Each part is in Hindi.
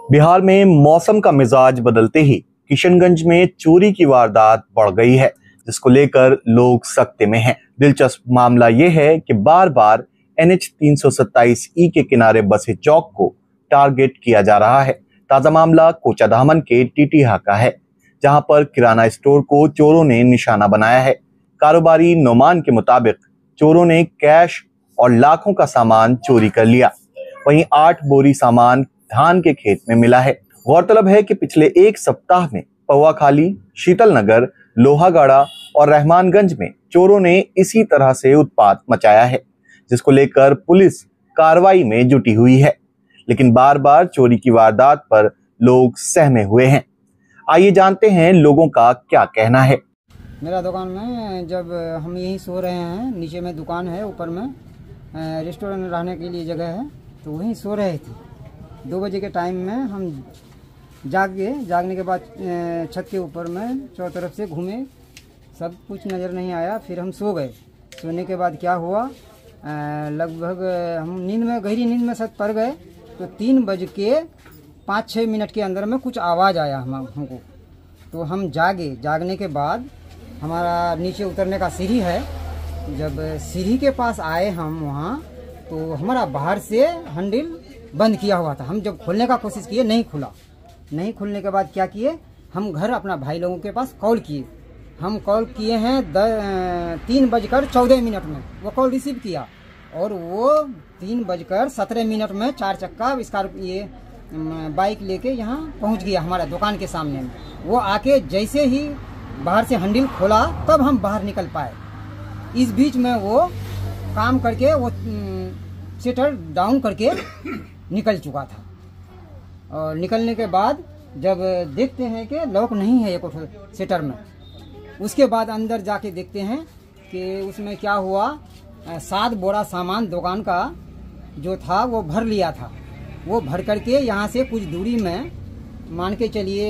बिहार में मौसम का मिजाज बदलते ही किशनगंज में चोरी की वारदात बढ़ गई है, जिसको लेकर लोग सख्ते में हैं। दिलचस्प मामला यह है कि बार बार NH 327E के किनारे बसे चौक को टारगेट किया जा रहा है। ताजा मामला कोचाधामन के टीटीहा का है, जहां पर किराना स्टोर को चोरों ने निशाना बनाया है। कारोबारी नोमान के मुताबिक चोरों ने कैश और लाखों का सामान चोरी कर लिया। वहीं 8 बोरी सामान धान के खेत में मिला है। गौरतलब है कि पिछले एक सप्ताह में पौवाखाली, शीतल नगर, लोहागाड़ा और रहमानगंज में चोरों ने इसी तरह से उत्पात मचाया है, जिसको लेकर पुलिस कार्रवाई में जुटी हुई है। लेकिन बार बार चोरी की वारदात पर लोग सहमे हुए हैं। आइए जानते हैं लोगों का क्या कहना है। मेरा दुकान में जब हम यहीं सो रहे हैं, नीचे में दुकान है, ऊपर में रेस्टोरेंट रहने के लिए जगह है, तो वहीं सो रहे थे। 2 बजे के टाइम में हम जागने के बाद छत के ऊपर में चारों तरफ से घूमे, सब कुछ नज़र नहीं आया। फिर हम सो गए। सोने के बाद क्या हुआ, लगभग हम गहरी नींद में सत पड़ गए, तो 3:05-6 के अंदर में कुछ आवाज़ आया हमको। तो हम जागने के बाद हमारा नीचे उतरने का सीढ़ी है। जब सीढ़ी के पास आए हम वहाँ, तो हमारा बाहर से हैंडल बंद किया हुआ था। हम जब खोलने का कोशिश किए, नहीं खुला। नहीं खुलने के बाद क्या किए, हम घर अपना भाई लोगों के पास कॉल किए। हम कॉल किए हैं 3:14 में वो कॉल रिसीव किया, और वो 3:17 में 4 चक्का स्कॉर्पियो बाइक लेके यहाँ पहुँच गया हमारा दुकान के सामने में। वो आके जैसे ही बाहर से हैंडल खोला, तब हम बाहर निकल पाए। इस बीच में वो काम करके वो शटर डाउन करके निकल चुका था। और निकलने के बाद जब देखते हैं कि लॉक नहीं है एक शटर में, उसके बाद अंदर जाके देखते हैं कि उसमें क्या हुआ, 7 बोरा सामान दुकान का जो था वो भर लिया था। वो भर करके यहाँ से कुछ दूरी में, मान के चलिए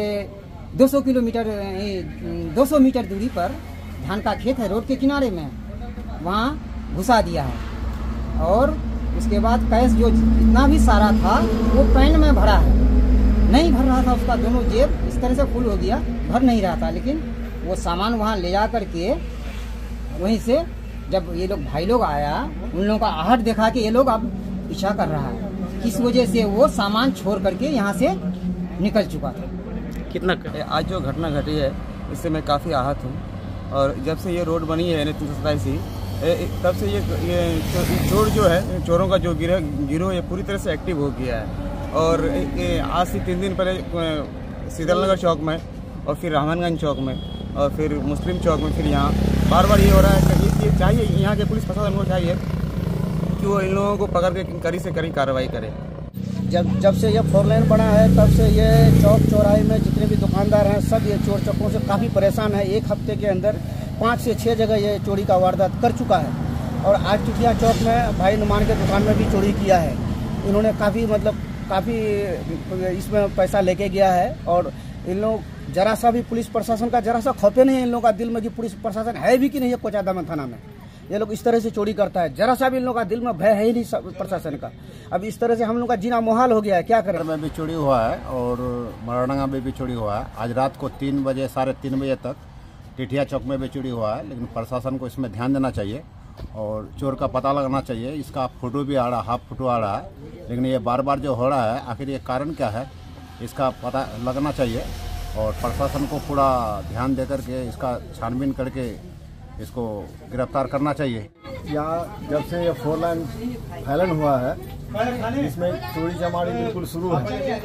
200 मीटर दूरी पर धान का खेत है, रोड के किनारे में, वहाँ घुसा दिया है। और उसके बाद कैश जो जितना भी सारा था वो पैन में भरा है। नहीं भर रहा था, उसका दोनों जेब इस तरह से फुल हो गया, भर नहीं रहा था। लेकिन वो सामान वहाँ ले जा करके वहीं से जब ये लोग भाई लोग आया, उन लोगों का आहट देखा कि ये लोग अब पीछा कर रहा है, इस वजह से वो सामान छोड़ करके यहाँ से निकल चुका था। कितना आज जो घटना घटी है, इससे मैं काफ़ी आहत हूँ। और जब से ये रोड बनी है NH 327, तब से ये चोर जो है, चोरों का जो गिरोह ये पूरी तरह से एक्टिव हो गया है। और आज से 3 दिन पहले शीतल नगर चौक में, और फिर रहमानगंज चौक में, और फिर मुस्लिम चौक में, फिर यहाँ बार बार ये हो रहा है कि ये चाहिए, यहाँ के पुलिस प्रशासन को चाहिए कि वो इन लोगों को पकड़ के कड़ी से कड़ी कार्रवाई करे। जब से ये 4 लेन बना है, तब से ये चौक चौराहे में जितने भी दुकानदार हैं, सब ये चोर चक्कों से काफ़ी परेशान है। एक हफ्ते के अंदर 5 से 6 जगह ये चोरी का वारदात कर चुका है। और आज टिटिया चौक में भाई नुमान के दुकान में भी चोरी किया है। इन्होंने काफ़ी इसमें पैसा लेके गया है। और इन लोग जरा सा भी पुलिस प्रशासन का जरा सा खौफे नहीं है इन लोगों का दिल में कि पुलिस प्रशासन है भी कि नहीं है कोचाधामन थाना में। ये लोग इस तरह से चोरी करता है, जरा सा भी इन लोगों का दिल में भय है ही नहीं प्रशासन का। अब इस तरह से हम लोग का जीना मुहाल हो गया है, क्या करें। में भी चोरी हुआ है और मराडंगा में भी चोरी हुआ है। आज रात को 3 बजे, 3:30 बजे तक टिटिया चौक में भी चोरी हुआ है। लेकिन प्रशासन को इसमें ध्यान देना चाहिए और चोर का पता लगाना चाहिए। इसका फोटो भी आ रहा, हाफ फोटो आ रहा है, लेकिन ये बार बार जो हो रहा है, आखिर ये कारण क्या है, इसका पता लगना चाहिए। और प्रशासन को पूरा ध्यान दे करके इसका छानबीन करके इसको गिरफ्तार करना चाहिए। यहाँ जब से ये 4 लाइन फैलन हुआ है, इसमें चोरी चमारी बिल्कुल शुरू है।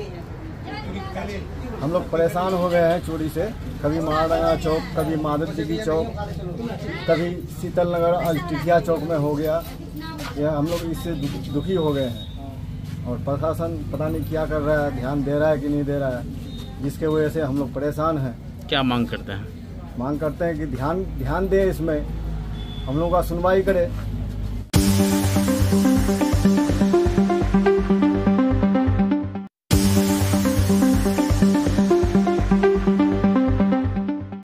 हम लोग परेशान हो गए हैं चोरी से। कभी महाराणा चौक, कभी माधव देवी चौक, कभी शीतल नगर, आज टिटिया चौक में हो गया। यह हम लोग इससे दुखी हो गए हैं। और प्रशासन पता नहीं क्या कर रहा है, ध्यान दे रहा है कि नहीं दे रहा है, जिसके वजह से हम लोग परेशान हैं। क्या मांग करते हैं? मांग करते हैं कि ध्यान दे, इसमें हम लोगों का सुनवाई करे।